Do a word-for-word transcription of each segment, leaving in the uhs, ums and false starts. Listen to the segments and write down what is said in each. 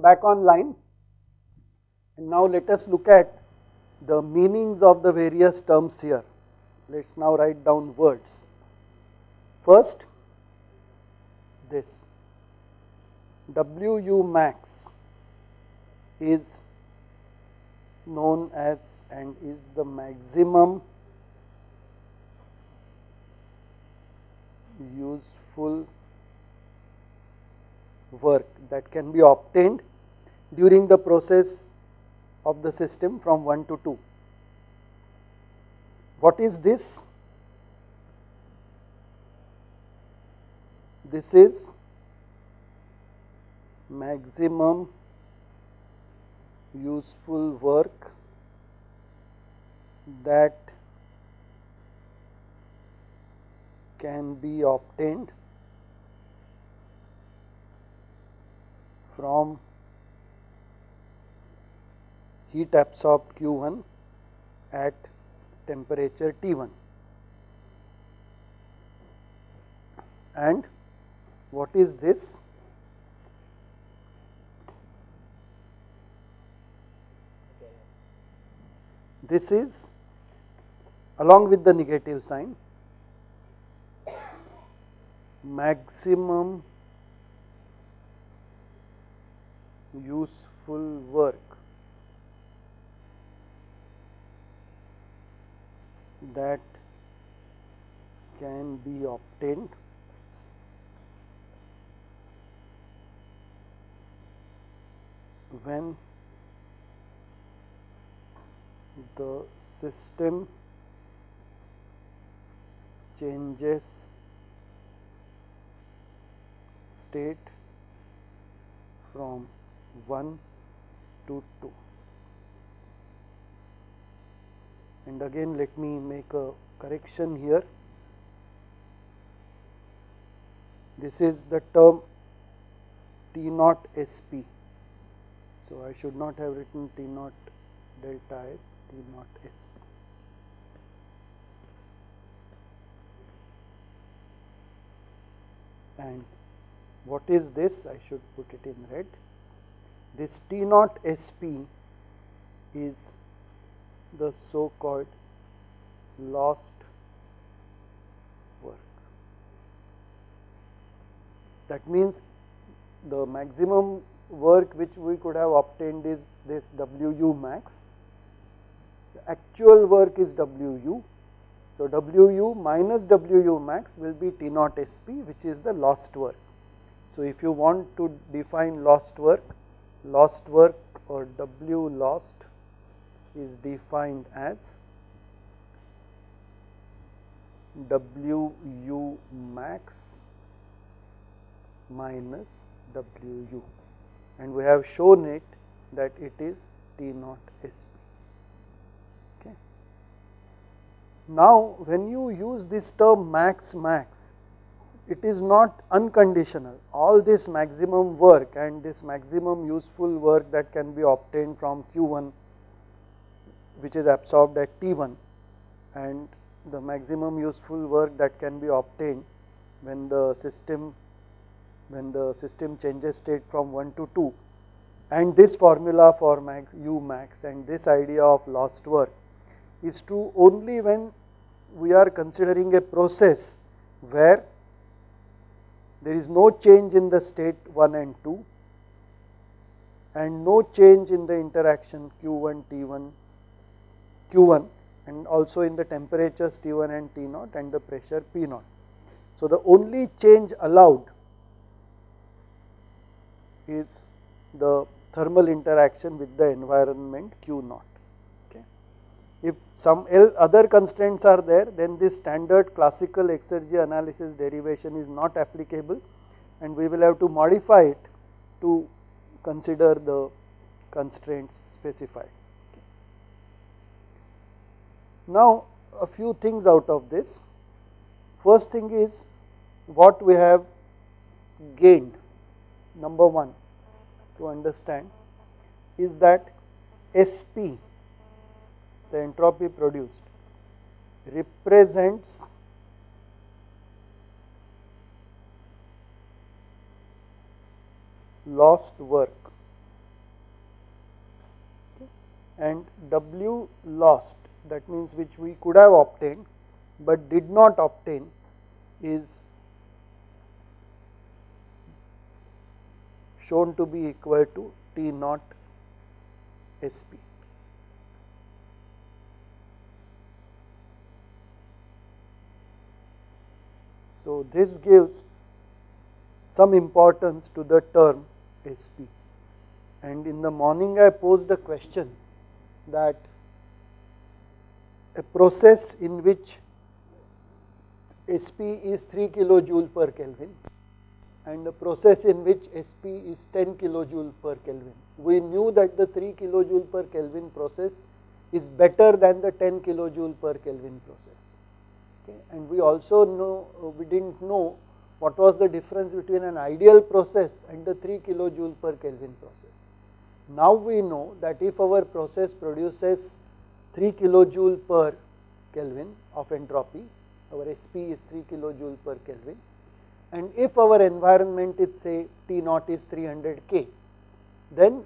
back online, and now let us look at the meanings of the various terms here. Let us now write down words. First, this W U max is known as and is the maximum useful work that can be obtained during the process of the system from one to two. What is this? This is maximum useful work that can be obtained from heat absorbed Q one at temperature T one. And what is this? This is, along with the negative sign, maximum useful work that can be obtained when the system changes state from one to two. And again let me make a correction here. This is the term T naught S P. So I should not have written T naught delta S, T naught S P. And what is this? I should put it in red. This T naught S P is the so called lost work. That means the maximum work which we could have obtained is this W U max. The actual work is W U. So W U minus W U max will be T naught S P, which is the lost work. So if you want to define lost work, lost work or W lost is defined as W U max minus W U, and we have shown it that it is T naught S P. Okay. Now when you use this term max max, it is not unconditional. All this maximum work and this maximum useful work that can be obtained from Q one, which is absorbed at T one, and the maximum useful work that can be obtained when the system when the system changes state from one to two, and this formula for max U max and this idea of lost work is true only when we are considering a process where there is no change in the state one and two and no change in the interaction Q one T one Q one, and also in the temperatures T one and T naught and the pressure P naught. So the only change allowed is the thermal interaction with the environment Q naught. Okay. If some other constraints are there, then this standard classical exergy analysis derivation is not applicable, and we will have to modify it to consider the constraints specified. Okay. Now a few things out of this. First thing is what we have gained. Number one to understand is that S P, the entropy produced, represents lost work and W lost, that means which we could have obtained but did not obtain, is shown to be equal to T naught S P. So, this gives some importance to the term S P, and in the morning I posed a question that a process in which S P is three kilojoule per Kelvin and a process in which S P is ten kilojoule per Kelvin. We knew that the three kilojoule per Kelvin process is better than the ten kilojoule per Kelvin process. Okay. And we also know, we did not know what was the difference between an ideal process and the three kilojoule per Kelvin process. Now we know that if our process produces three kilojoule per Kelvin of entropy, our S P is three kilojoule per Kelvin, and if our environment is say T naught is three hundred K, then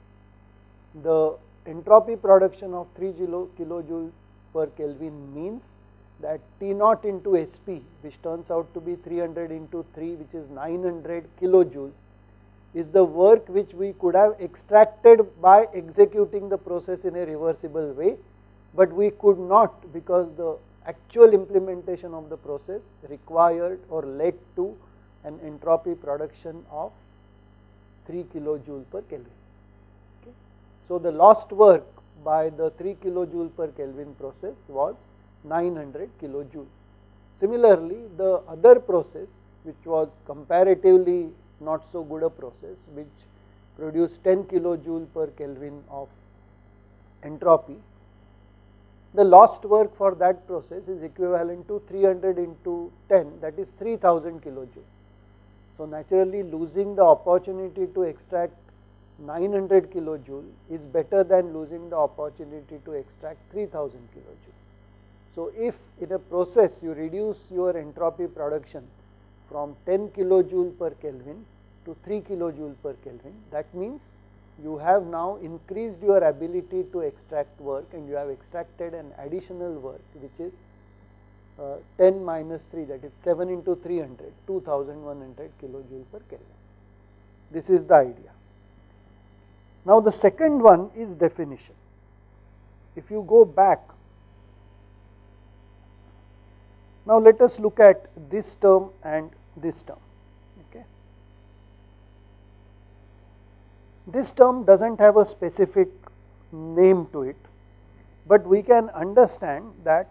the entropy production of three kilojoule per Kelvin means that T naught into S P, which turns out to be three hundred into three, which is nine hundred kilojoule, is the work which we could have extracted by executing the process in a reversible way, but we could not because the actual implementation of the process required or led to an entropy production of three kilojoule per Kelvin. Okay. So, the lost work by the three kilojoule per Kelvin process was nine hundred kilojoule. Similarly, the other process which was comparatively not so good a process, which produced ten kilojoule per Kelvin of entropy, the lost work for that process is equivalent to three hundred into ten, that is three thousand kilojoule. So, naturally losing the opportunity to extract nine hundred kilojoule is better than losing the opportunity to extract three thousand kilojoule. So, if in a process you reduce your entropy production from ten kilojoule per Kelvin to three kilojoule per Kelvin, that means you have now increased your ability to extract work and you have extracted an additional work which is uh, ten minus three, that is seven into three hundred, two thousand one hundred kilojoule per Kelvin. This is the idea. Now, the second one is definition. If you go back, now let us look at this term and this term. Okay. This term does not have a specific name to it, but we can understand that,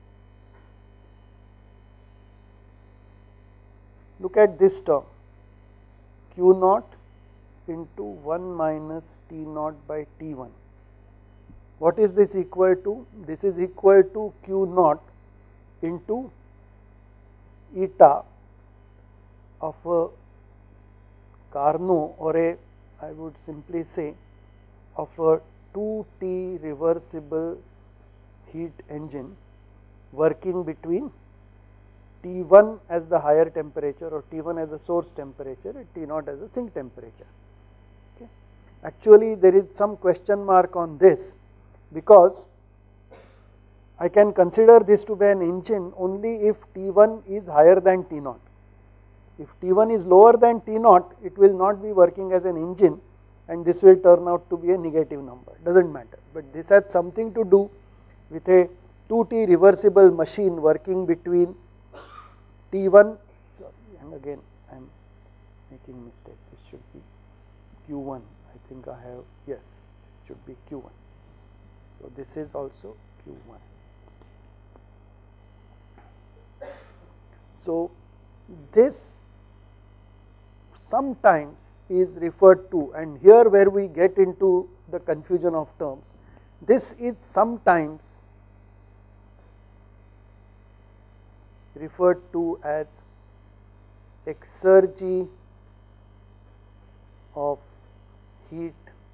look at this term, Q naught into one minus T naught by T one. What is this equal to? This is equal to Q naught into eta of a Carnot, or a, I would simply say, of a two T reversible heat engine working between T one as the higher temperature, or T one as the source temperature, and T naught as the sink temperature. Okay. Actually, there is some question mark on this, because I can consider this to be an engine only if T one is higher than T naught. If T one is lower than T naught, it will not be working as an engine, and this will turn out to be a negative number, does not matter. But this has something to do with a two T reversible machine working between T one, sorry, and again I am making mistake, this should be Q one, I think I have, yes, it should be Q one. So, this is also Q one. So, this sometimes is referred to, and here where we get into the confusion of terms, this is sometimes referred to as exergy of heat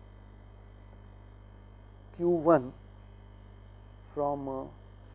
Q one from a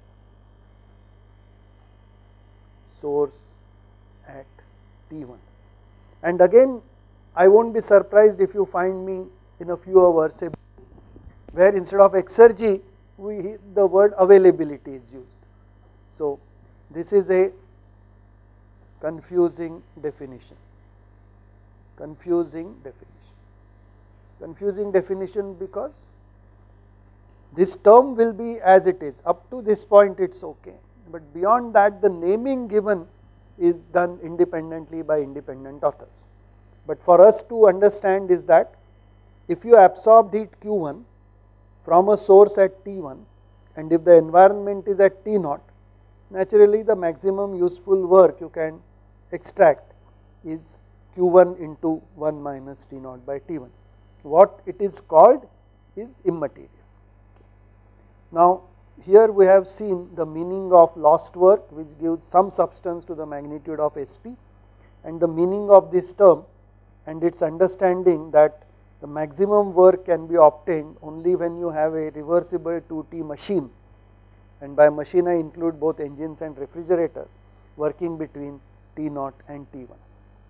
source at T one. And again, I will not be surprised if you find me in a few hours say where instead of exergy we the word availability is used. So, this is a confusing definition, confusing definition, confusing definition because this term will be as it is, up to this point it is okay, but beyond that the naming given is done independently by independent authors. But for us to understand is that if you absorb heat Q one from a source at T one and if the environment is at T zero, naturally the maximum useful work you can extract is Q one into one minus T zero by T one. What it is called is immaterial. Now, here we have seen the meaning of lost work, which gives some substance to the magnitude of S P, and the meaning of this term and its understanding that the maximum work can be obtained only when you have a reversible two T machine, and by machine I include both engines and refrigerators working between T zero and T one.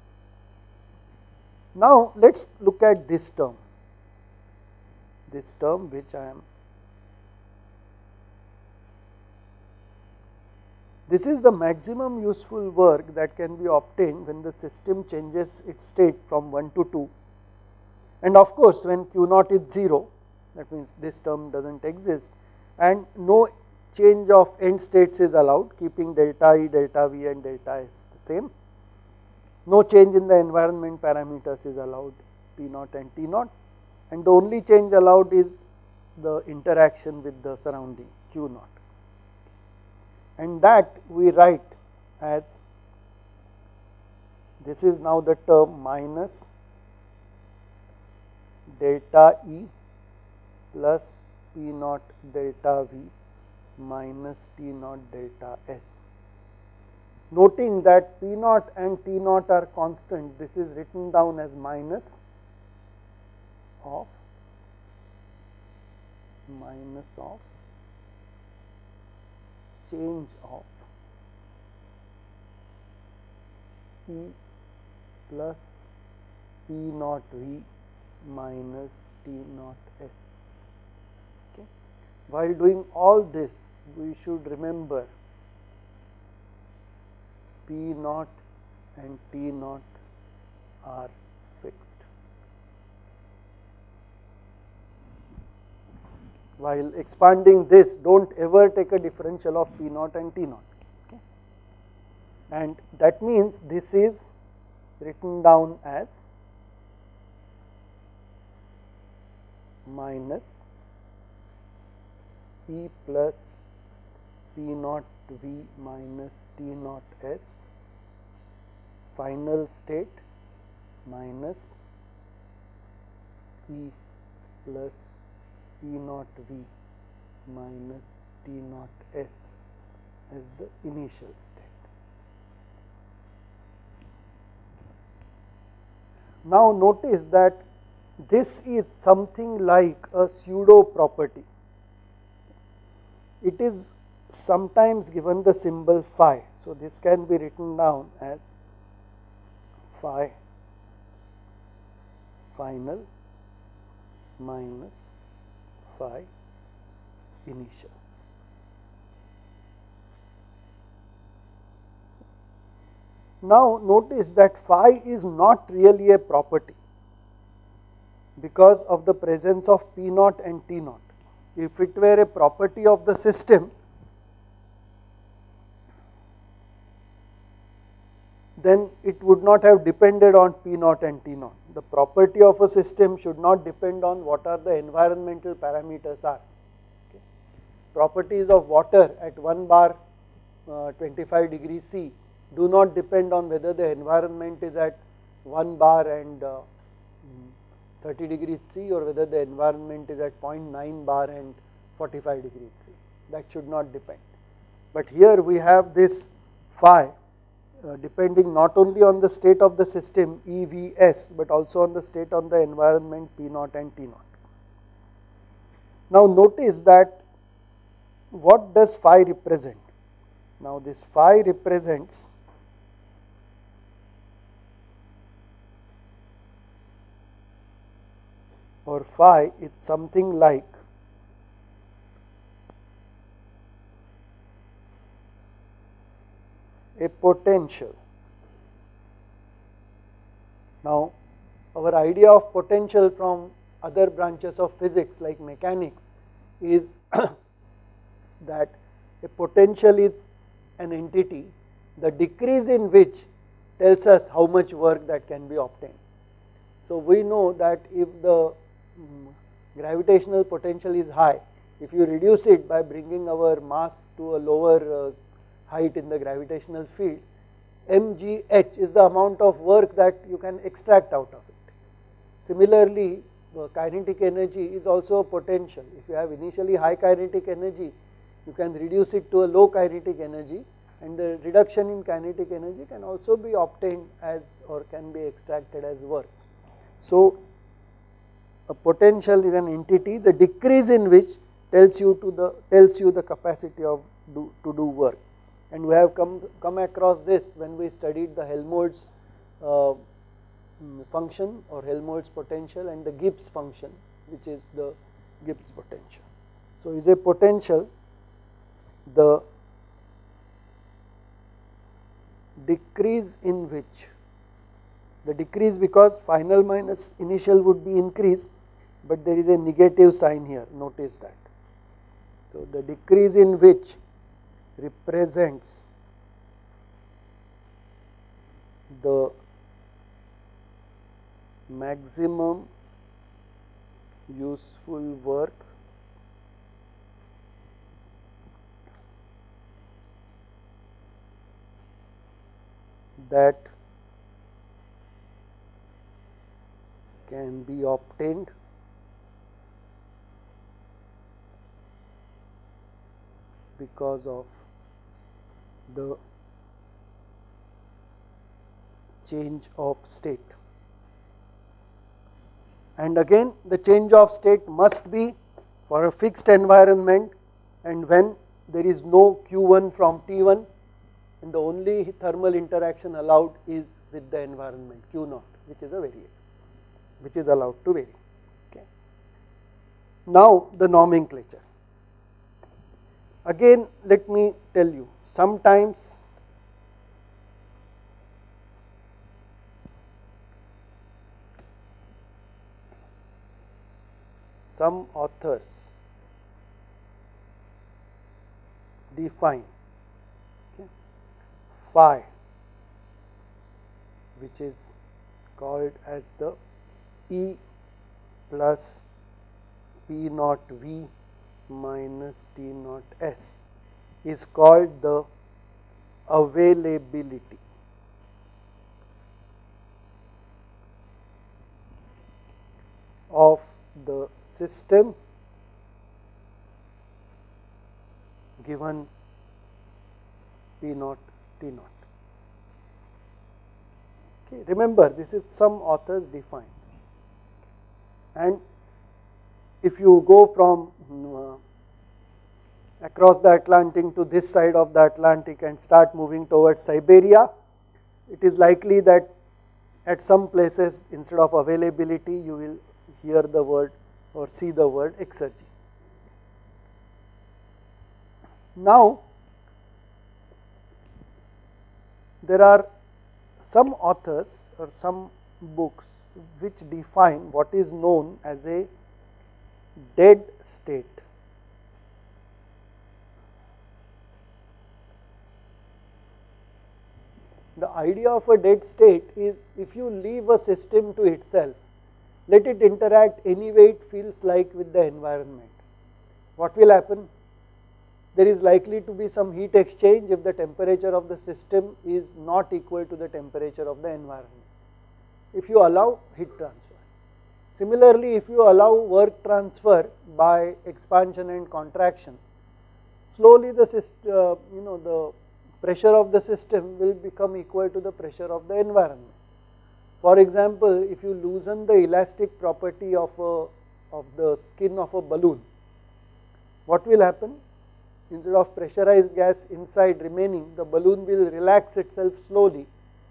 Now, let us look at this term, this term which I am. This is the maximum useful work that can be obtained when the system changes its state from one to two, and of course when Q zero is zero, that means this term does not exist and no change of end states is allowed, keeping delta E, delta V and delta S the same. No change in the environment parameters is allowed, P zero and T zero, and the only change allowed is the interaction with the surroundings Q zero, and that we write as, this is now the term minus delta E plus P zero delta V minus T zero delta S. Noting that P zero and T zero are constant, this is written down as minus of minus of change of P plus P zero V minus T zero S. Okay. While doing all this, we should remember P zero and T zero are fixed. While expanding this, do not ever take a differential of P zero and T zero. Okay. And that means this is written down as minus P plus P zero V minus T zero S final state minus P plus P zero V minus T zero S as the initial state. Now, notice that this is something like a pseudo property. It is sometimes given the symbol phi. So, this can be written down as phi final minus phi initial. Now, notice that phi is not really a property because of the presence of P zero and T zero. If it were a property of the system, then it would not have depended on P zero and T zero. The property of a system should not depend on what are the environmental parameters are. Okay. Properties of water at one bar uh, twenty-five degrees C do not depend on whether the environment is at one bar and uh, thirty degrees C or whether the environment is at zero point nine bar and forty-five degrees C. That should not depend. But here we have this phi uh, depending not only on the state of the system E V S, but also on the state on the environment P zero and T zero. Now, notice that what does phi represent? Now, this phi represents or phi is something like a potential. Now, our idea of potential from other branches of physics like mechanics is that a potential is an entity, the decrease in which tells us how much work that can be obtained. So, we know that if the um, gravitational potential is high, if you reduce it by bringing our mass to a lower uh, height in the gravitational field, mgh is the amount of work that you can extract out of it. Similarly, the kinetic energy is also a potential. If you have initially high kinetic energy, you can reduce it to a low kinetic energy, and the reduction in kinetic energy can also be obtained as or can be extracted as work. So, a potential is an entity, the decrease in which tells you to the tells you the capacity of do, to do work. And we have come come across this when we studied the Helmholtz uh, function or Helmholtz potential and the Gibbs function, which is the Gibbs potential. So, is a potential the decrease in which, the decrease because final minus initial would be increase, but there is a negative sign here, notice that. So, the decrease in which represents the maximum useful work that can be obtained because of the change of state. And again, the change of state must be for a fixed environment, and when there is no Q one from T one, and the only thermal interaction allowed is with the environment Q naught, which is a variable, which is allowed to vary. Okay. Now, the nomenclature. Again, let me tell you, sometimes some authors define okay, phi, which is called as the E plus P naught V minus T naught S, is called the availability. Of the system given P naught T naught. Okay. Remember, this is some authors define, and if you go from uh, across the Atlantic to this side of the Atlantic and start moving towards Siberia, it is likely that at some places instead of availability you will hear the word or see the word exergy. Now, there are some authors or some books which define what is known as a dead state. The idea of a dead state is if you leave a system to itself, let it interact any way it feels like with the environment. What will happen? There is likely to be some heat exchange if the temperature of the system is not equal to the temperature of the environment, if you allow heat transfer. Similarly, if you allow work transfer by expansion and contraction, slowly the system, uh, you know, the pressure of the system will become equal to the pressure of the environment. For example, if you loosen the elastic property of a, of the skin of a balloon, what will happen? Instead of pressurized gas inside remaining, the balloon will relax itself slowly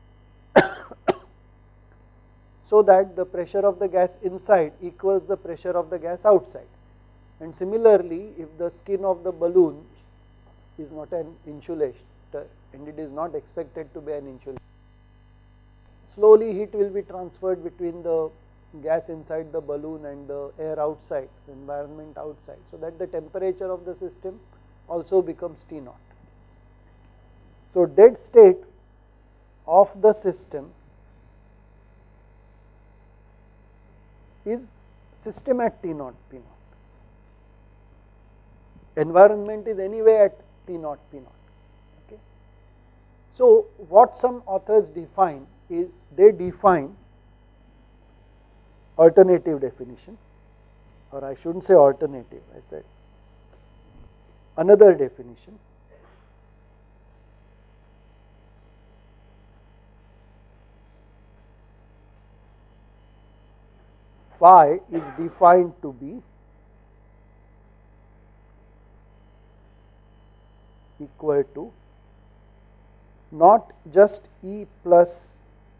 so that the pressure of the gas inside equals the pressure of the gas outside. And similarly, if the skin of the balloon is not an insulation, reactor and it is not expected to be an insulator. Slowly heat will be transferred between the gas inside the balloon and the air outside, the environment outside, so that the temperature of the system also becomes T naught. So dead state of the system is system at T naught P naught. Environment is anyway at T naught P naught. Okay. So what some authors define is they define alternative definition, or I shouldn't say alternative, I said another definition. Phi is defined to be equal to not just E plus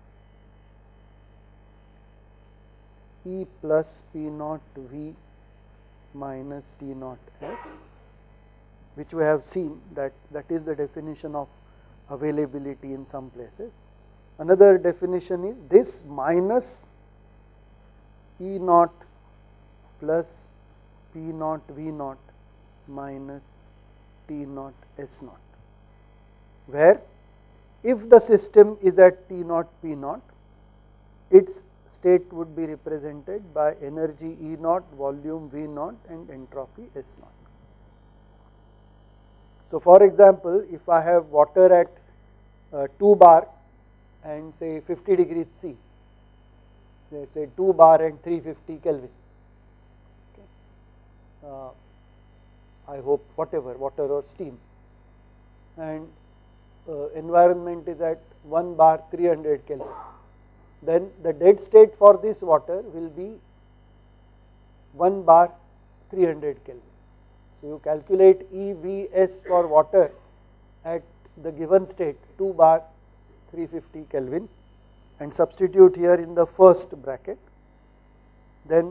E plus P naught V minus T naught S, which we have seen that that is the definition of availability in some places. Another definition is this minus E naught plus P naught V naught minus T naught S naught, where if the system is at T naught P naught, its state would be represented by energy E naught, volume V naught and entropy S naught. So for example, if I have water at uh, two bar and say fifty degrees C, let us say two bar and three hundred fifty Kelvin, okay. uh, I hope whatever, water or steam, and uh, environment is at one bar three hundred Kelvin, then the dead state for this water will be one bar three hundred Kelvin. So you calculate E V S for water at the given state two bar three hundred fifty Kelvin and substitute here in the first bracket, then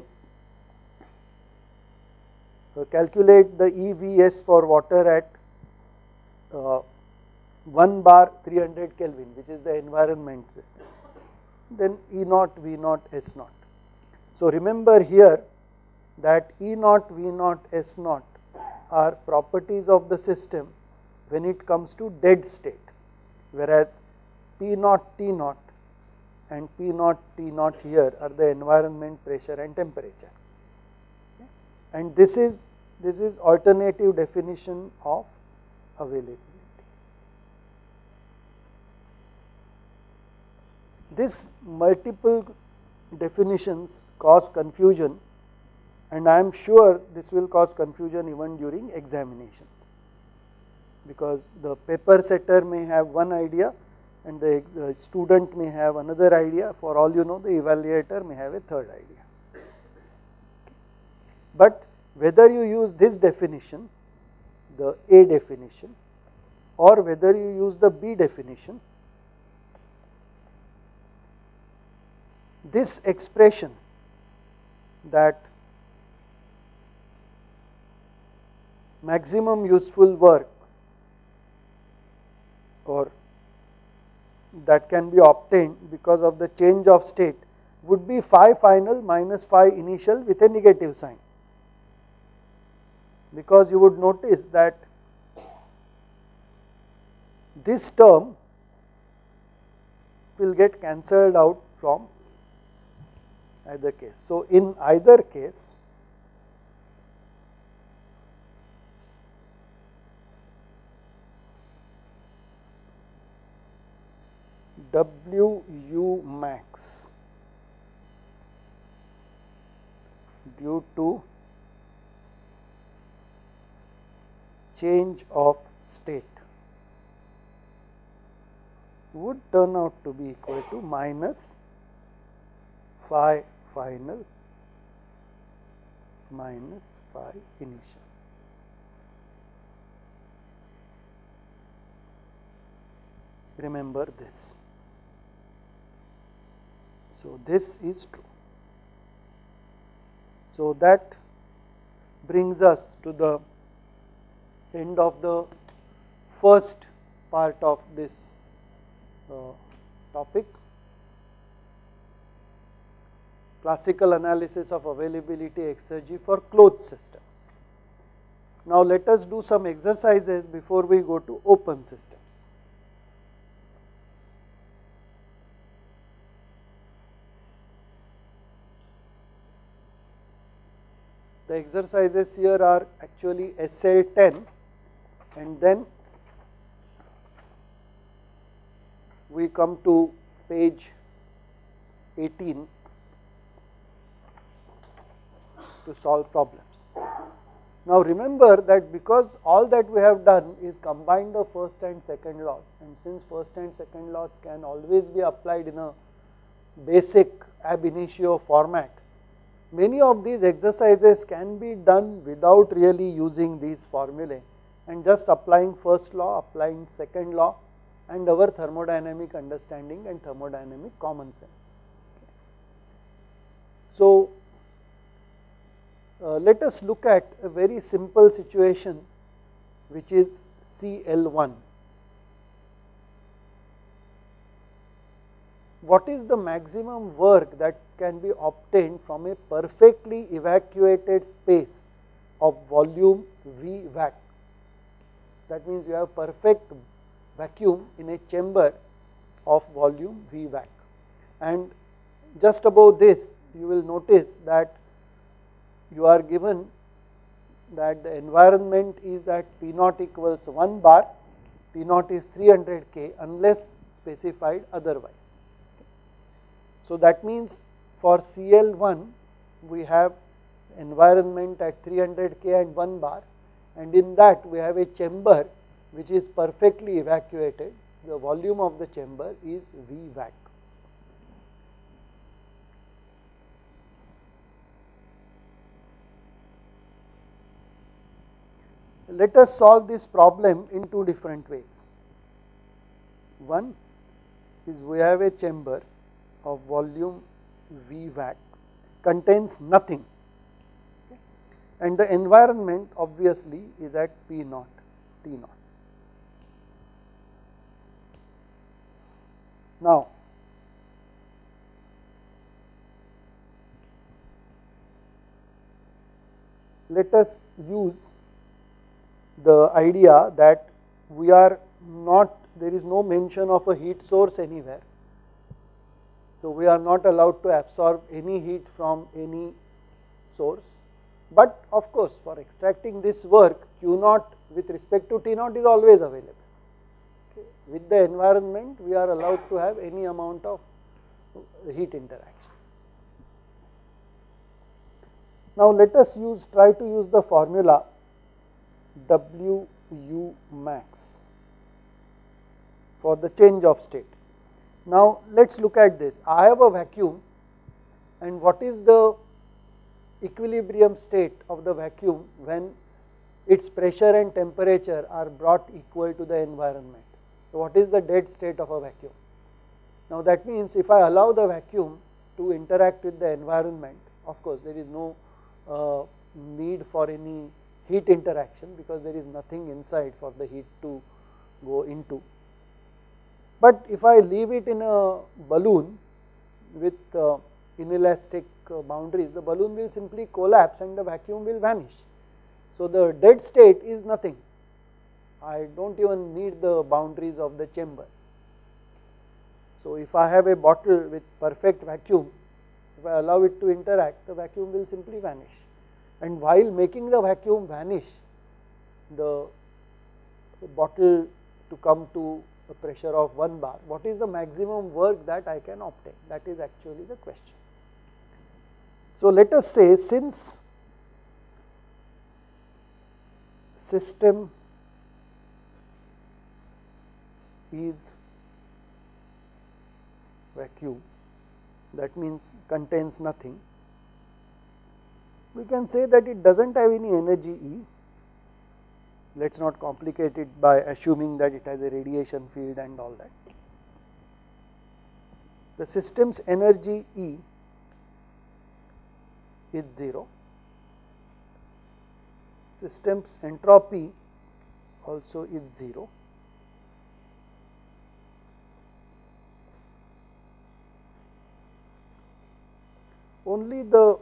uh, calculate the E V S for water at uh, one bar three hundred Kelvin, which is the environment system, then E naught, V naught, S naught. So remember here that E naught, V naught, S naught are properties of the system when it comes to dead state, whereas P naught, T naught and P naught, T naught here are the environment pressure and temperature. Okay. And this is this is alternative definition of availability. This multiple definitions cause confusion, and I am sure this will cause confusion even during examinations, because the paper setter may have one idea and the uh, student may have another idea. For all you know, the evaluator may have a third idea. But whether you use this definition, the A definition, or whether you use the B definition, this expression that maximum useful work or that can be obtained because of the change of state would be phi final minus phi initial with a negative sign, because you would notice that this term will get cancelled out from either case. So in either case, W U max due to change of state would turn out to be equal to minus phi final minus phi initial. Remember this. So this is true. So that brings us to the end of the first part of this uh, topic. Classical analysis of availability exergy for closed systems. Now let us do some exercises before we go to open systems. The exercises here are actually S L ten, and then we come to page eighteen to solve problems. Now remember that because all that we have done is combine the first and second laws, and since first and second laws can always be applied in a basic ab initio format, many of these exercises can be done without really using these formulae and just applying first law, applying second law, and our thermodynamic understanding and thermodynamic common sense. So uh, let us look at a very simple situation which is C L one. What is the maximum work that can be obtained from a perfectly evacuated space of volume V vac? That means you have perfect vacuum in a chamber of volume V vac, and just above this you will notice that you are given that the environment is at P naught equals one bar, P naught is three hundred K unless specified otherwise. So that means for C L one we have environment at three hundred K and one bar, and in that we have a chamber which is perfectly evacuated. The volume of the chamber is V vac. Let us solve this problem in two different ways. One is we have a chamber of volume V vac contains nothing, okay, and the environment obviously is at P naught, T naught. Now let us use the idea that we are not, there is no mention of a heat source anywhere. So we are not allowed to absorb any heat from any source, but of course for extracting this work Q naught with respect to T naught is always available. Okay. With the environment we are allowed to have any amount of heat interaction. Now let us use, try to use the formula W U max for the change of state. Now let us look at this. I have a vacuum, and what is the equilibrium state of the vacuum when its pressure and temperature are brought equal to the environment? So what is the dead state of a vacuum? Now that means if I allow the vacuum to interact with the environment, of course there is no uh, need for any heat interaction because there is nothing inside for the heat to go into. But if I leave it in a balloon with uh, inelastic uh, boundaries, the balloon will simply collapse and the vacuum will vanish. So the dead state is nothing. I don't even need the boundaries of the chamber. So if I have a bottle with perfect vacuum, if I allow it to interact, the vacuum will simply vanish. And while making the vacuum vanish, the bottle to come to a pressure of one bar, what is the maximum work that I can obtain? That is actually the question. So let us say, since system is vacuum, that means contains nothing, we can say that it does not have any energy E. Let us not complicate it by assuming that it has a radiation field and all that. The system's energy E is zero. System's entropy also is zero. only the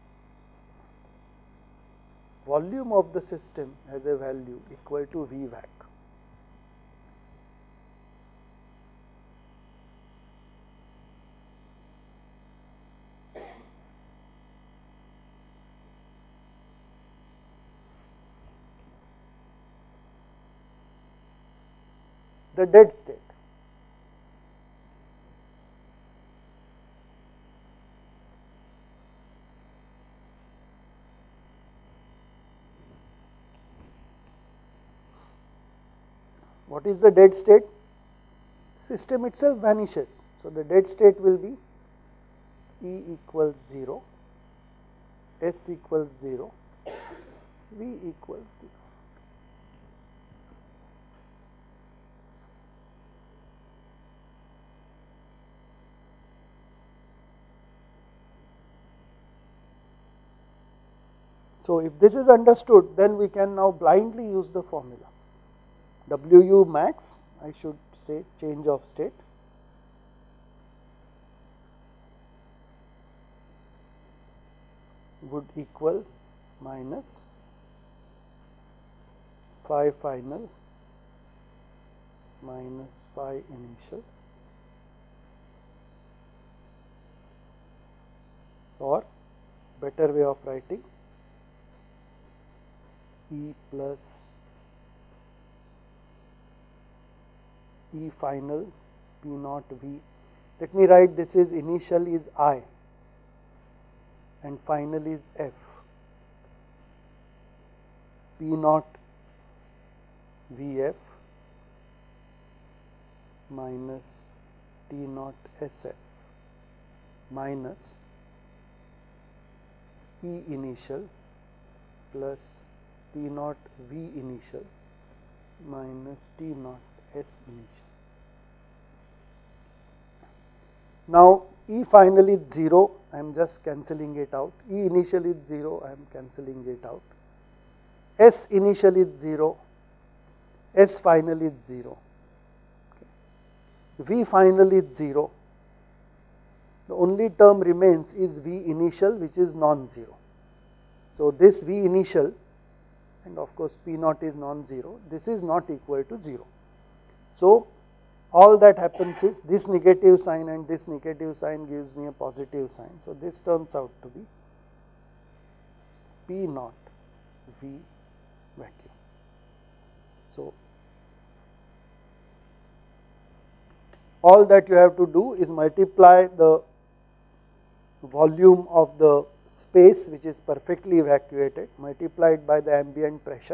volume of the system has a value equal to V vac. The dead state. What is the dead state? System itself vanishes. So, the dead state will be E equals zero, S equals zero, V equals zero. So, if this is understood, then we can now blindly use the formula. W U max, I should say change of state, would equal minus phi final minus phi initial, or better way of writing E plus E final P naught V. Let me write this is initial is I and final is F. P naught V F minus T naught S F minus E initial plus T naught V initial minus T naught S initial. Now, E final is zero, I am just cancelling it out. E initial is zero, I am cancelling it out. S initial is zero, S final is zero. Okay. V final is zero. The only term remains is V initial, which is non-zero. So, this V initial, and of course P naught is non-zero, this is not equal to zero. So, all that happens is this negative sign and this negative sign gives me a positive sign. So, this turns out to be P naught V vacuum. So, all that you have to do is multiply the volume of the space which is perfectly evacuated multiplied by the ambient pressure,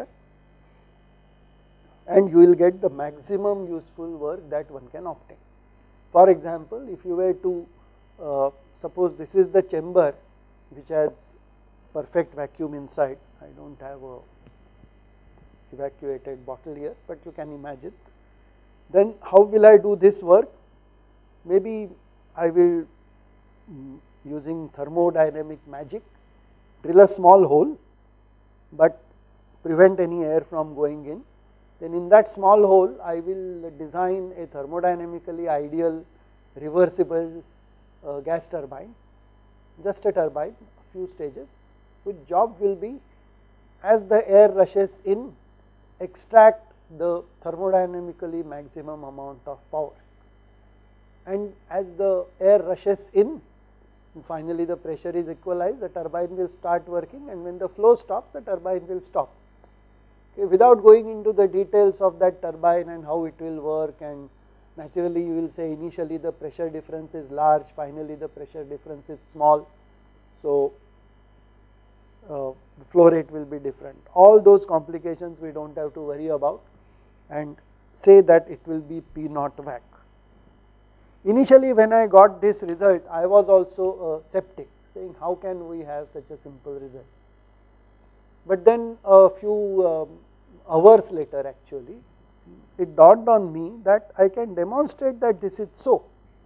and you will get the maximum useful work that one can obtain. For example, if you were to uh, suppose this is the chamber which has perfect vacuum inside, I do not have a evacuated bottle here, but you can imagine. Then how will I do this work? Maybe I will, using thermodynamic magic, drill a small hole, but prevent any air from going in. Then in that small hole, I will design a thermodynamically ideal reversible uh, gas turbine, just a turbine, a few stages, which job will be, as the air rushes in, extract the thermodynamically maximum amount of power, and as the air rushes in, and finally the pressure is equalized, the turbine will start working, and when the flow stops, the turbine will stop. Okay, without going into the details of that turbine and how it will work, and naturally you will say initially the pressure difference is large, finally the pressure difference is small, so uh, the flow rate will be different. All those complications we do not have to worry about, and say that it will be P naught vac. Initially when I got this result, I was also uh, skeptic, saying how can we have such a simple result. But then a few um, hours later actually, it dawned on me that I can demonstrate that this is so,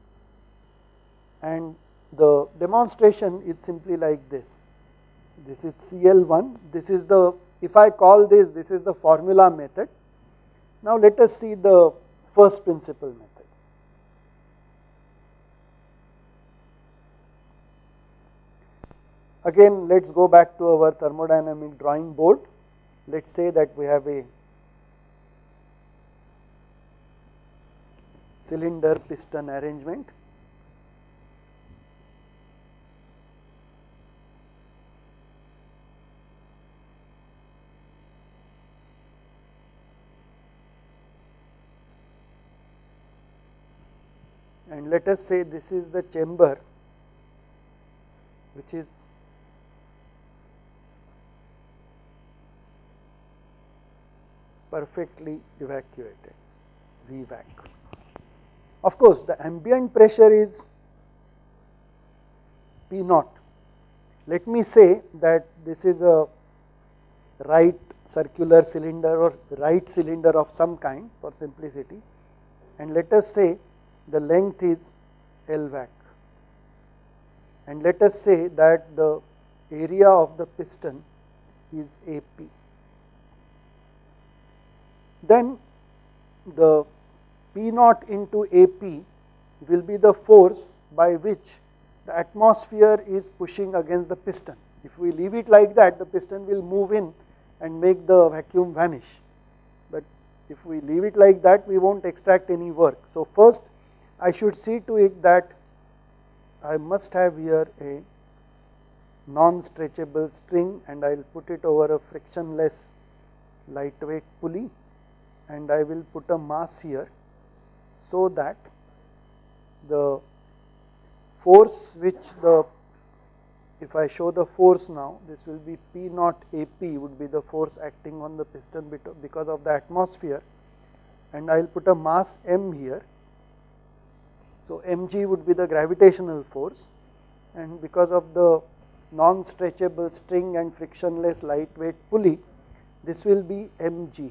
and the demonstration is simply like this. This is C L one, this is the, if I call this, this is the formula method. Now let us see the first principle methods. Again, let us go back to our thermodynamic drawing board. Let us say that we have a cylinder piston arrangement. And let us say this is the chamber which is perfectly evacuated, V vac. Of course, the ambient pressure is P naught. Let me say that this is a right circular cylinder or right cylinder of some kind for simplicity, and let us say the length is L vac, and let us say that the area of the piston is A P. Then the P naught into A P will be the force by which the atmosphere is pushing against the piston. If we leave it like that, the piston will move in and make the vacuum vanish, but if we leave it like that, we will not extract any work. So first I should see to it that I must have here a non-stretchable string, and I will put it over a frictionless lightweight pulley, and I will put a mass here, so that the force which the, if I show the force now, this will be P naught A P would be the force acting on the piston because of the atmosphere, and I will put a mass m here. So mg would be the gravitational force, and because of the non-stretchable string and frictionless lightweight pulley, this will be mg,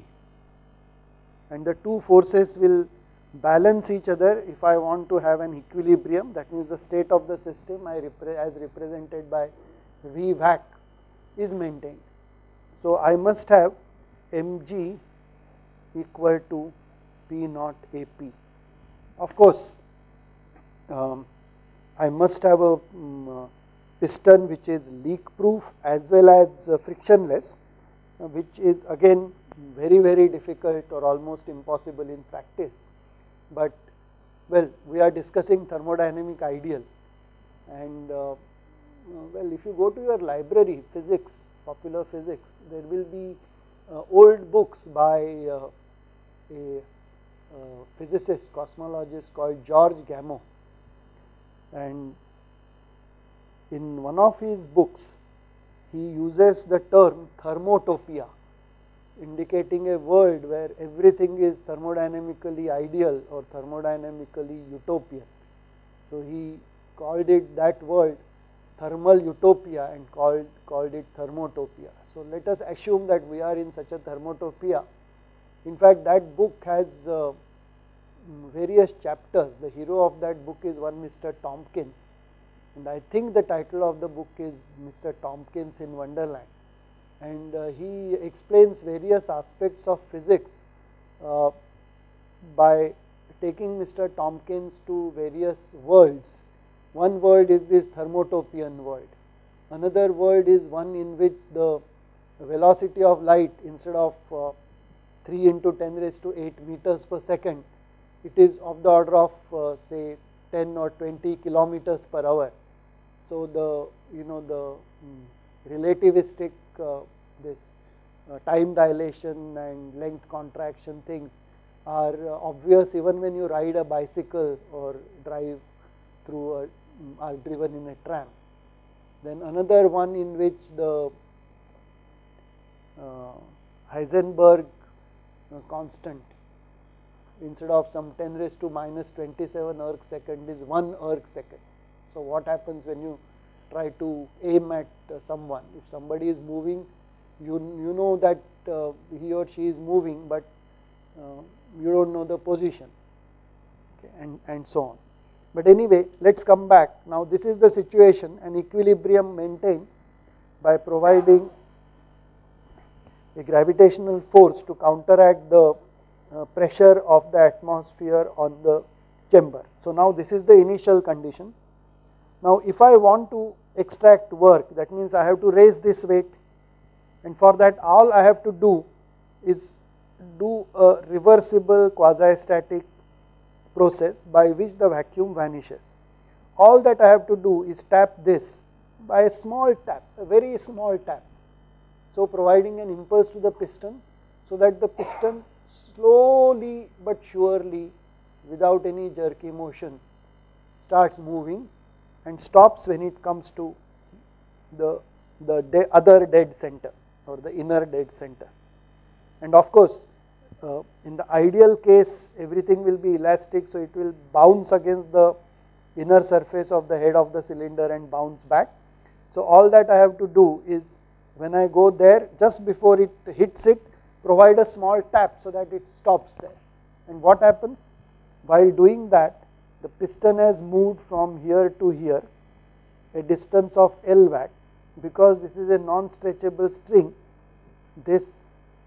and the two forces will balance each other if I want to have an equilibrium. That means the state of the system I repre as represented by V vac is maintained. So I must have mg equal to P naught A P. Of course, um, I must have a um, piston which is leak proof as well as uh, frictionless, uh, which is again very very difficult or almost impossible in practice. But well, we are discussing thermodynamic ideal, and uh, well, if you go to your library, physics, popular physics, there will be uh, old books by uh, a uh, physicist, cosmologist called George Gamow, and in one of his books he uses the term thermotopia, indicating a world where everything is thermodynamically ideal or thermodynamically utopian. So he called it, that word, thermal utopia, and called, called it thermotopia. So let us assume that we are in such a thermotopia. In fact, that book has uh, various chapters. The hero of that book is one Mister Tompkins, and I think the title of the book is Mister Tompkins in Wonderland. And uh, he explains various aspects of physics uh, by taking Mister Tompkins to various worlds. One world is this thermotopian world. Another world is one in which the velocity of light, instead of uh, three into ten raised to eight meters per second, it is of the order of uh, say ten or twenty kilometers per hour. So the, you know, the um, relativistic uh, this uh, time dilation and length contraction things are uh, obvious even when you ride a bicycle or drive through a, um, are driven in a tram. Then another one in which the uh, Heisenberg uh, constant, instead of some ten raised to minus twenty-seven erg second, is one erg second. So what happens when you try to aim at uh, someone? If somebody is moving, you, you know that uh, he or she is moving, but uh, you do not know the position, okay, and, and so on. But anyway, let us come back. Now this is the situation, an equilibrium maintained by providing a gravitational force to counteract the uh, pressure of the atmosphere on the chamber. So now this is the initial condition. Now if I want to extract work, that means I have to raise this weight, and for that all I have to do is do a reversible quasi-static process by which the vacuum vanishes. All that I have to do is tap this by a small tap, a very small tap. So providing an impulse to the piston so that the piston slowly but surely, without any jerky motion, starts moving and stops when it comes to the, the de other dead center or the inner dead center. And of course, uh, in the ideal case everything will be elastic, so it will bounce against the inner surface of the head of the cylinder and bounce back. So all that I have to do is, when I go there, just before it hits it, provide a small tap so that it stops there. And what happens? While doing that, the piston has moved from here to here, a distance of L vac. Because this is a non-stretchable string, this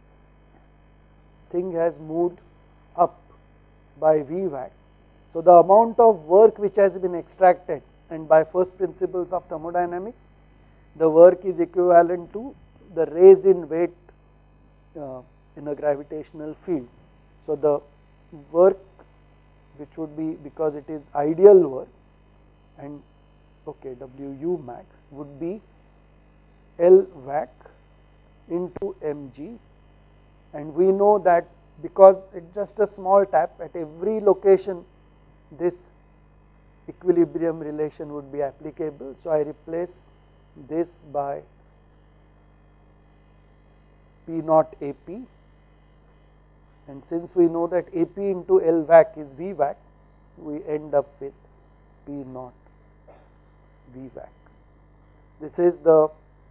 thing has moved up by V vac. So the amount of work which has been extracted, and by first principles of thermodynamics, the work is equivalent to the raise in weight uh, in a gravitational field. So the work which would be, because it is ideal work, and okay, W U max would be L vac into mg, and we know that because it's just a small tap, at every location this equilibrium relation would be applicable. So I replace this by P naught A P, and since we know that A P into L vac is V vac, we end up with P naught V vac. This is the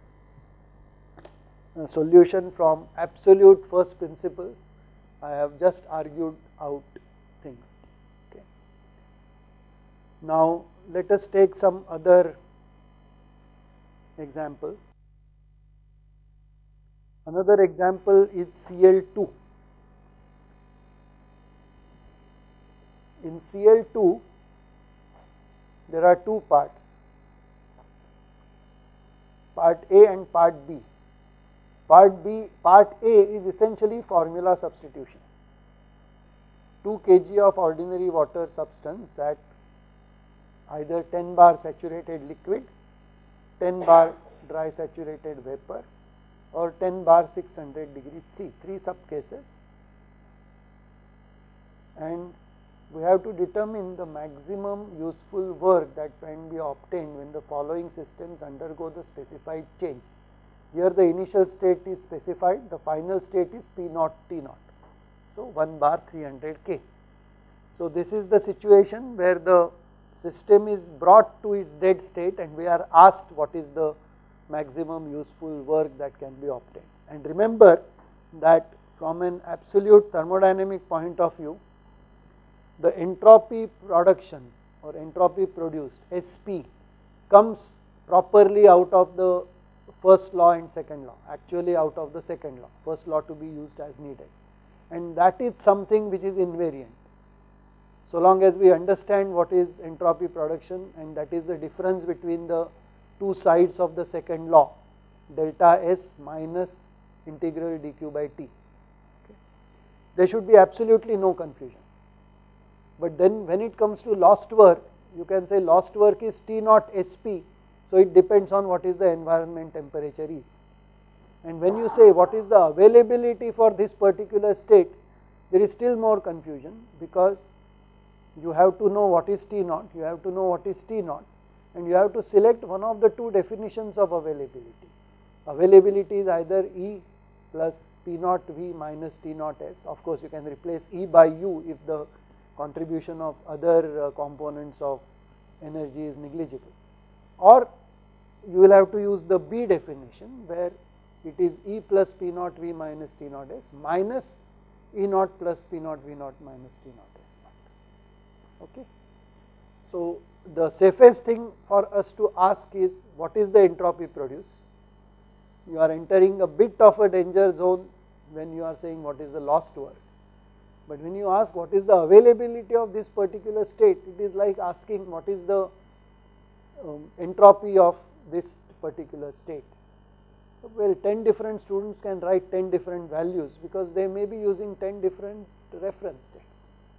uh, solution from absolute first principle. I have just argued out things. Okay. Now let us take some other example. Another example is C L two. In C L two, there are two parts, part A and part B. Part B, part A is essentially formula substitution. two kilograms of ordinary water substance at either ten bar saturated liquid, ten bar dry saturated vapor, or ten bar six hundred degrees C, three sub cases, and we have to determine the maximum useful work that can be obtained when the following systems undergo the specified change. Here the initial state is specified, the final state is P naught T naught. So one bar three hundred K. So this is the situation where the system is brought to its dead state and we are asked what is the maximum useful work that can be obtained. And remember that from an absolute thermodynamic point of view, the entropy production or entropy produced, S P, comes properly out of the first law and second law, actually out of the second law, first law to be used as needed, and that is something which is invariant. So long as we understand what is entropy production, and that is the difference between the two sides of the second law, delta S minus integral dq by t. Okay. There should be absolutely no confusion. But then when it comes to lost work, you can say lost work is T naught S P, so it depends on what is the environment temperature is. And when you say what is the availability for this particular state, there is still more confusion, because you have to know what is T naught, you have to know what is T naught, and you have to select one of the two definitions of availability. Availability is either E plus P naught V minus T naught S. Of course, you can replace E by U if the contribution of other uh, components of energy is negligible, or you will have to use the B definition, where it is E plus P naught V minus T naught S minus E naught plus P naught V naught minus T naught S naught. Okay. So the safest thing for us to ask is what is the entropy produced. You are entering a bit of a danger zone when you are saying what is the lost work. But when you ask what is the availability of this particular state, it is like asking what is the um, entropy of this particular state. Well, ten different students can write ten different values because they may be using ten different reference states.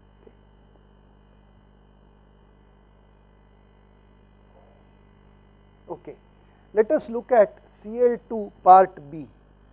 Okay. Okay. Let us look at C L two part B.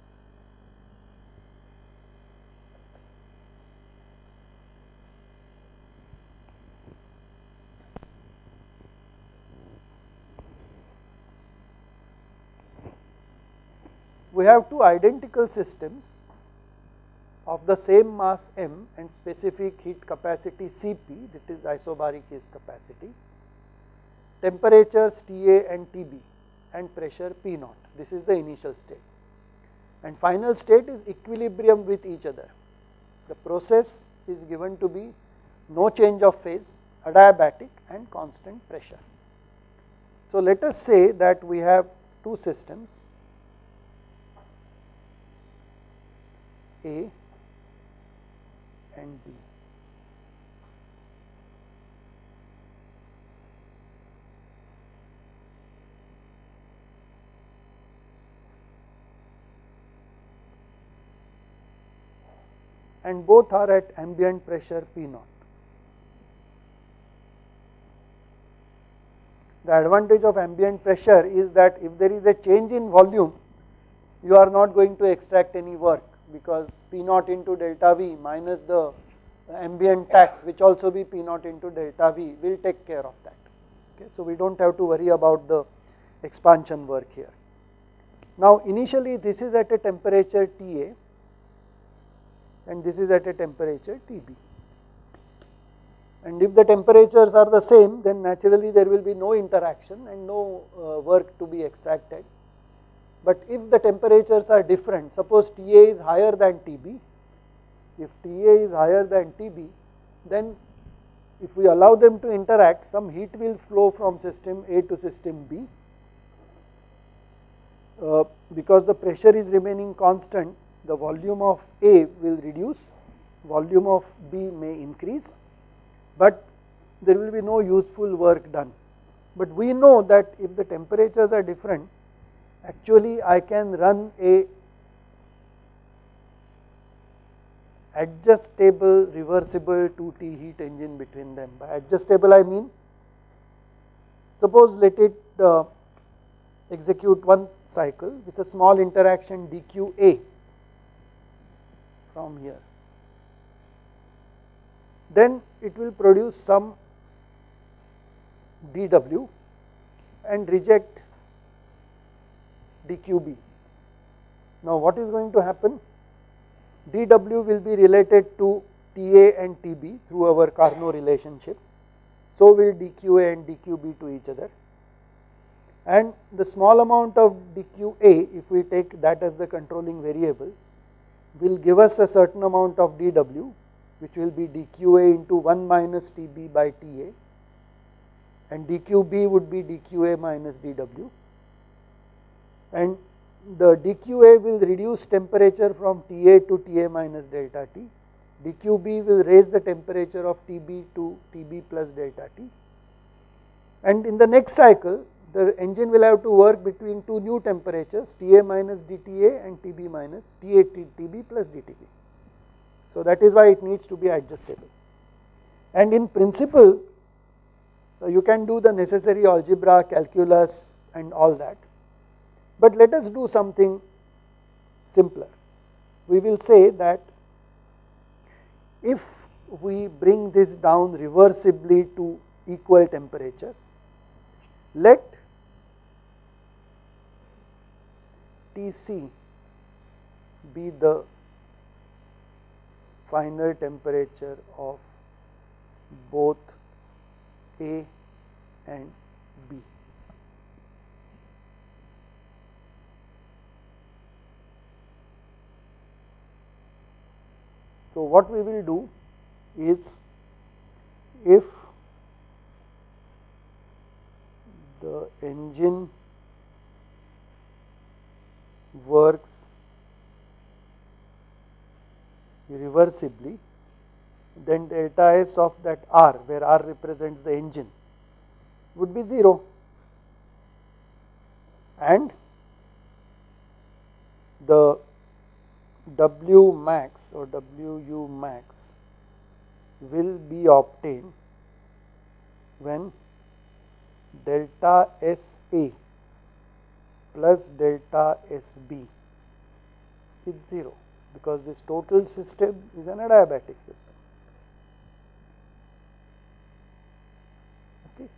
We have two identical systems of the same mass m and specific heat capacity C P, that is isobaric heat capacity, temperatures T A and T B and pressure P naught. This is the initial state, and final state is equilibrium with each other. The process is given to be no change of phase, adiabatic and constant pressure. So let us say that we have two systems, A and B. And both are at ambient pressure P naught. The advantage of ambient pressure is that if there is a change in volume, you are not going to extract any work, because P naught into delta V minus the ambient tax, which also be P naught into delta V, will take care of that. Okay, so we do not have to worry about the expansion work here. Now initially this is at a temperature T A and this is at a temperature T B, and if the temperatures are the same, then naturally there will be no interaction and no uh, work to be extracted. But if the temperatures are different, suppose T A is higher than T B, if T A is higher than T B, then if we allow them to interact, some heat will flow from system A to system B. Uh, because the pressure is remaining constant, the volume of A will reduce, volume of B may increase, but there will be no useful work done. But we know that if the temperatures are different, actually I can run a adjustable reversible two T heat engine between them. By adjustable I mean, suppose let it uh, execute one cycle with a small interaction d Q A from here, then it will produce some d W and reject d Q B. Now what is going to happen? d W will be related to T A and T B through our Carnot relationship, so will d Q A and d Q B to each other, and the small amount of d Q A, if we take that as the controlling variable, will give us a certain amount of d W, which will be d Q A into one minus T B by T A, and d Q B would be d Q A minus d W, and the d Q A will reduce temperature from T A to T A minus delta T, d Q B will raise the temperature of T B to T B plus delta T, and in the next cycle the engine will have to work between two new temperatures, T A minus d T A and T B minus T A T B plus d T B. So that is why it needs to be adjustable, and in principle uh, you can do the necessary algebra, calculus and all that. But let us do something simpler. We will say that if we bring this down reversibly to equal temperatures, let T C be the final temperature of both A and B. So what we will do is, if the engine works irreversibly, then delta S of that R, where R represents the engine, would be zero. and the W max or W U max will be obtained when delta S A plus delta S B is zero, because this total system is an adiabatic system. Okay.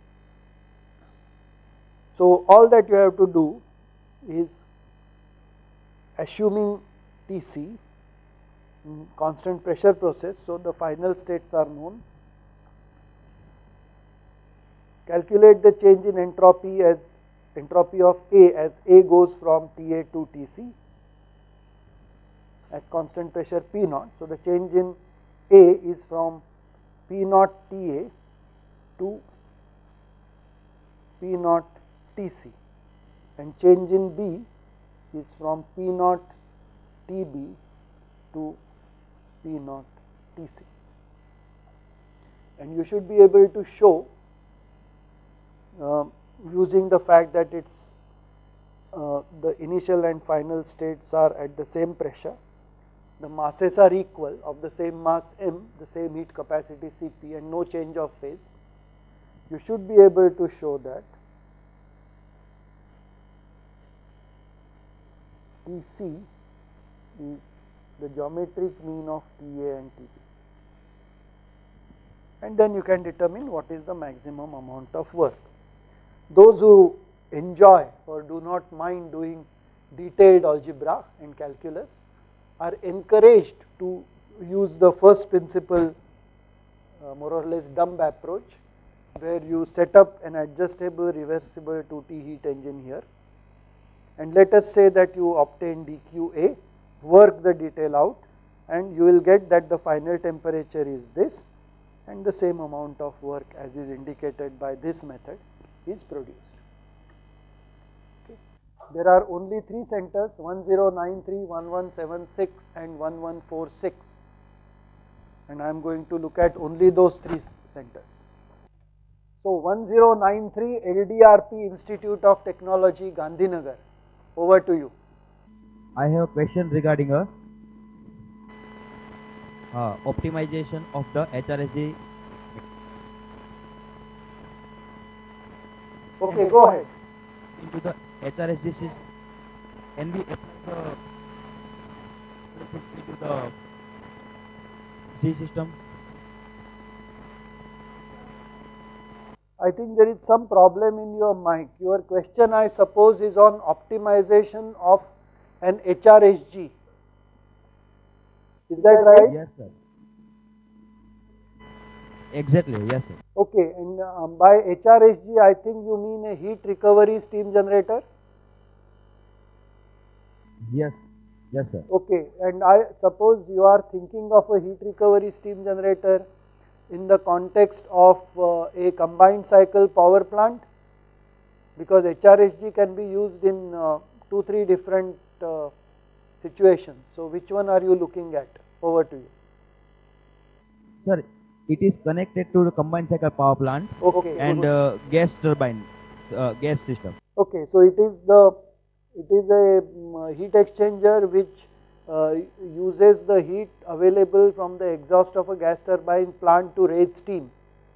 So, all that you have to do is, assuming T C, constant pressure process, so the final states are known, calculate the change in entropy as entropy of A as A goes from T A to T C at constant pressure P naught. So, the change in A is from P naught T A to P naught T C, and change in B is from P naught T B to P naught T C, and you should be able to show uh, using the fact that it's uh, the initial and final states are at the same pressure, the masses are equal of the same mass m, the same heat capacity C P, and no change of phase. You should be able to show that T C is the geometric mean of T A and T B, and then you can determine what is the maximum amount of work. Those who enjoy or do not mind doing detailed algebra and calculus are encouraged to use the first principle, uh, more or less dumb approach, where you set up an adjustable reversible two T heat engine here, and let us say that you obtain D Q A, work the detail out, and you will get that the final temperature is this, and the same amount of work as is indicated by this method is produced. Okay. There are only three centers, one zero nine three, one one seven six and one one four six, and I am going to look at only those three centers. So, one zero nine three, L D R P, Institute of Technology, Gandhinagar. Over to you. I have a question regarding a uh, optimization of the H R S G. Okay, go ahead. Into the H R S G system, can we apply the into the G system? I think there is some problem in your mic. Your question, I suppose, is on optimization of an H R S G. Is that right? Yes, sir. Exactly, yes, sir. Okay, and um, by H R S G, I think you mean a heat recovery steam generator? Yes, yes, sir. Okay, and I suppose you are thinking of a heat recovery steam generator in the context of uh, a combined cycle power plant, because H R S G can be used in uh, two, three different uh, situations. So, which one are you looking at? Over to you. Sir, it is connected to the combined cycle power plant, okay, and uh, gas turbine, uh, gas system. Okay, so it is the it is a um, heat exchanger which uh, uses the heat available from the exhaust of a gas turbine plant to raise steam.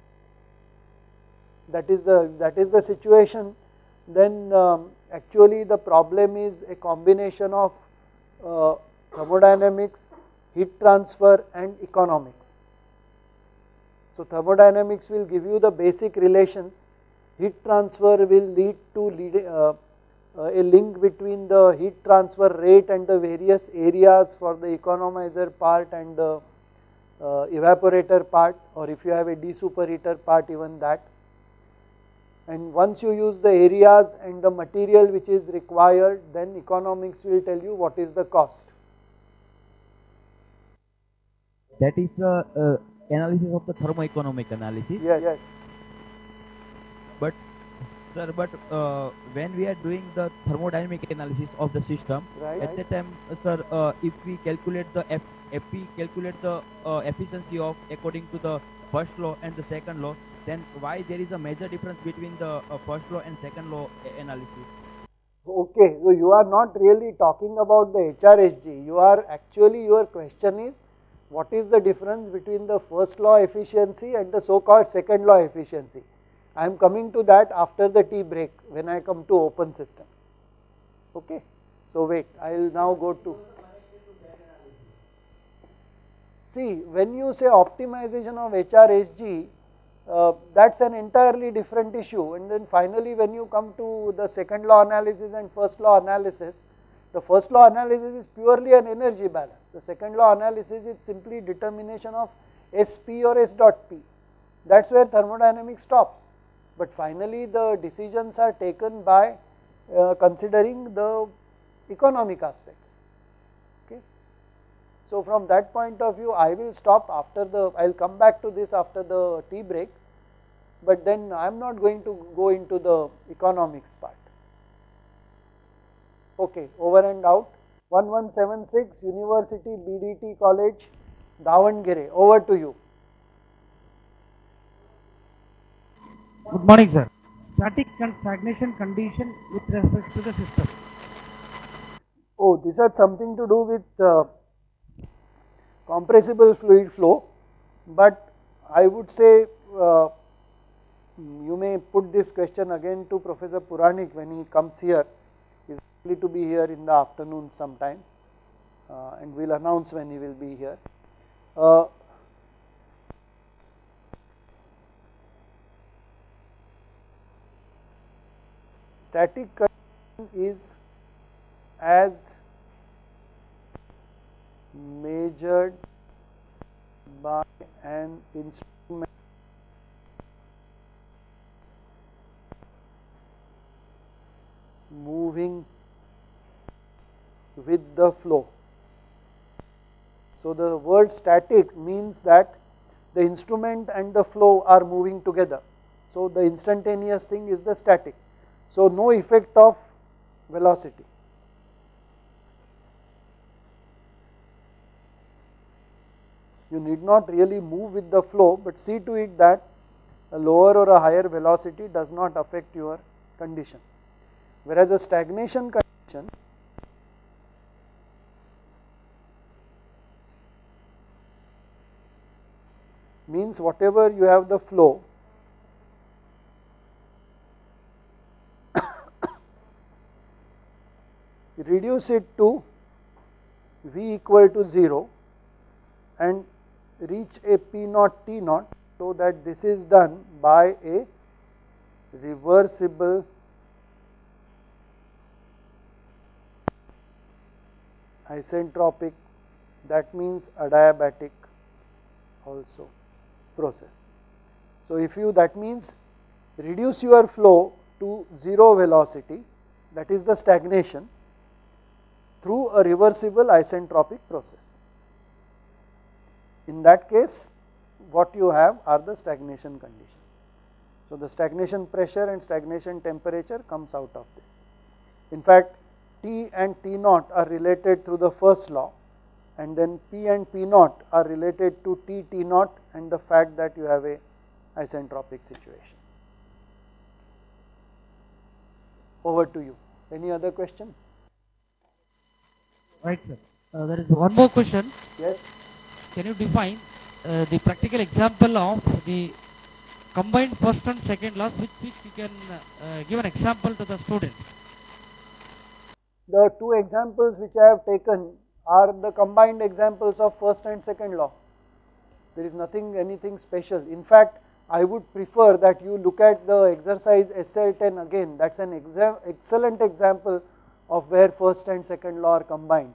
That is the that is the situation. Then um, actually the problem is a combination of uh, thermodynamics, heat transfer, and economics. So, thermodynamics will give you the basic relations, heat transfer will lead to lead, uh, uh, a link between the heat transfer rate and the various areas for the economizer part and the uh, evaporator part, or if you have a desuperheater part, even that. And once you use the areas and the material which is required, then economics will tell you what is the cost. That is the uh, analysis of the thermoeconomic analysis. Yes. yes. But sir, but uh, when we are doing the thermodynamic analysis of the system, right. at that time, uh, sir, uh, if we calculate the F, F P, calculate the uh, efficiency of according to the first law and the second law, then why there is a major difference between the uh, first law and second law analysis? Okay, so you are not really talking about the H R S G, you are actually, your question is what is the difference between the first law efficiency and the so called second law efficiency. I am coming to that after the tea break when I come to open systems. Okay, so wait, I will now go to, see when you say optimization of H R S G, uh, that is an entirely different issue, and then finally when you come to the second law analysis and first law analysis, the first law analysis is purely an energy balance, the second law analysis is simply determination of S P or S dot P, that is where thermodynamics stops, but finally the decisions are taken by uh, considering the economic aspects. Okay. So from that point of view I will stop after the, I will come back to this after the tea break, but then I am not going to go into the economics part. Okay, over and out. one one seven six University B D T College, Davangere, over to you. Good morning, sir. Static and stagnation condition with respect to the system. Oh, this has something to do with uh, compressible fluid flow, but I would say uh, you may put this question again to Professor Puranik when he comes here. He is likely to be here in the afternoon sometime, uh, and we will announce when he will be here. Uh, static condition is as measured by an instrument moving with the flow. So the word static means that the instrument and the flow are moving together. So the instantaneous thing is the static. So no effect of velocity. You need not really move with the flow, but see to it that a lower or a higher velocity does not affect your condition. Whereas a stagnation condition means whatever you have the flow, reduce it to V equal to zero and reach a P naught T naught, so that this is done by a reversible isentropic, that means adiabatic also process. So if you, that means reduce your flow to zero velocity, that is the stagnation, through a reversible isentropic process. In that case what you have are the stagnation condition. So the stagnation pressure and stagnation temperature comes out of this. In fact T and T naught are related through the first law, and then P and P naught are related to T T naught and the fact that you have a isentropic situation. Over to you. Any other question? Right, sir. Uh, there is one more question. Yes. Can you define uh, the practical example of the combined first and second laws, which, which you can uh, give an example to the students? The two examples which I have taken are the combined examples of first and second law. There is nothing, anything special. In fact, I would prefer that you look at the exercise S L ten again. That is an exa excellent example of where first and second law are combined.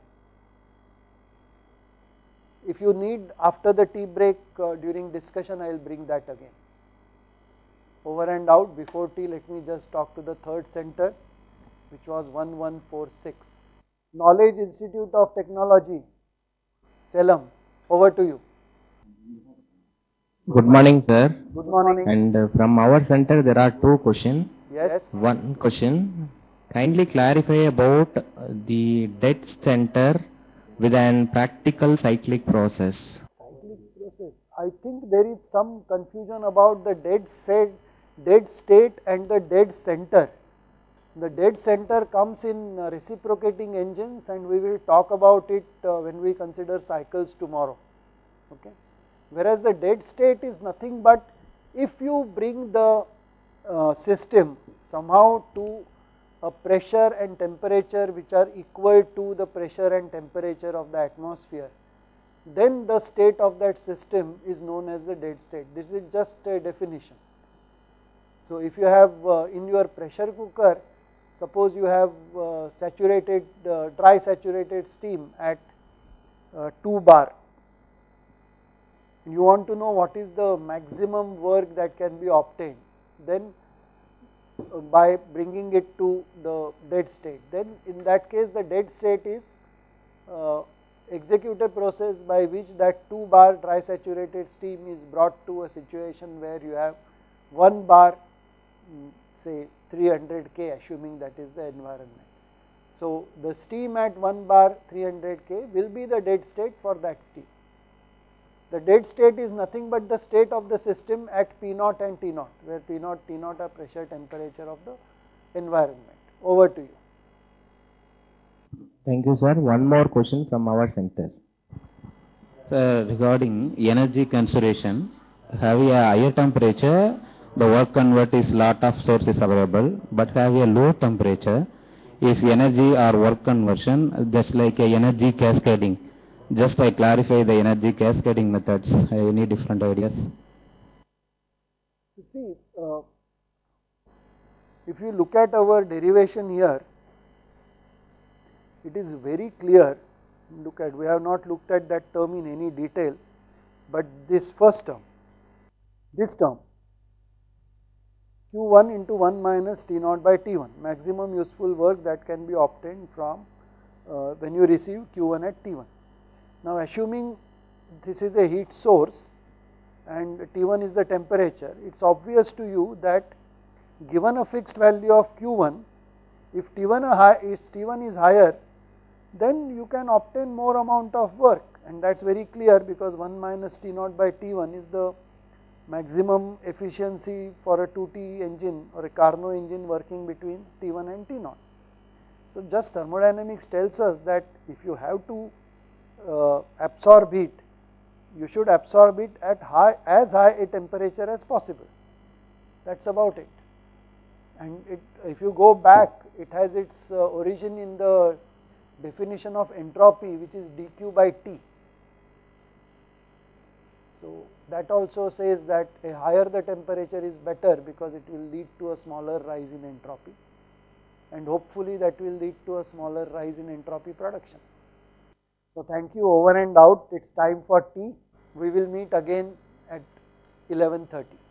If you need after the tea break uh, during discussion, I will bring that again. Over and out. Before tea, let me just talk to the third center, which was one one four six. Knowledge Institute of Technology, Salem. Over to you. Good morning, sir. Good morning. And uh, from our center there are two questions. Yes. One question, kindly clarify about uh, the dead center with an practical cyclic process. Cyclic process. I think there is some confusion about the dead set, dead state and the dead center. The dead center comes in uh, reciprocating engines, and we will talk about it uh, when we consider cycles tomorrow. Okay. Whereas the dead state is nothing but if you bring the uh, system somehow to a pressure and temperature which are equal to the pressure and temperature of the atmosphere, then the state of that system is known as the dead state. This is just a definition. So, if you have uh, in your pressure cooker, suppose you have uh, saturated uh, dry saturated steam at uh, two bar, you want to know what is the maximum work that can be obtained, then uh, by bringing it to the dead state, then in that case the dead state is uh, execute a process by which that two bar dry saturated steam is brought to a situation where you have one bar, say three hundred K, assuming that is the environment. So, the steam at one bar three hundred K will be the dead state for that steam. The dead state is nothing but the state of the system at P naught and T naught, where P naught, T naught are pressure temperature of the environment. Over to you. Thank you, sir. One more question from our center. Sir, regarding energy conservation, have a higher temperature, the work convert is lot of sources available, but have a low temperature, if energy or work conversion, just like a energy cascading. Just I clarify the energy cascading methods. Any different ideas? You see, uh, if you look at our derivation here, it is very clear. Look at, we have not looked at that term in any detail, but this first term, this term, Q one into one minus T naught by T one, maximum useful work that can be obtained from uh, when you receive Q one at T one. Now, assuming this is a heat source and T one is the temperature, it is obvious to you that given a fixed value of Q one, if T one, a high, if T one is higher, then you can obtain more amount of work, and that is very clear because one minus T naught by T one is the maximum efficiency for a two T engine or a Carnot engine working between T one and T naught. So, just thermodynamics tells us that if you have to uh, absorb heat, you should absorb it at high, as high a temperature as possible. That is about it. And it, if you go back, it has its uh, origin in the definition of entropy, which is dQ by T. So, that also says that a higher the temperature is better because it will lead to a smaller rise in entropy, and hopefully that will lead to a smaller rise in entropy production. So, thank you, over and out. It is time for tea. We will meet again at eleven thirty.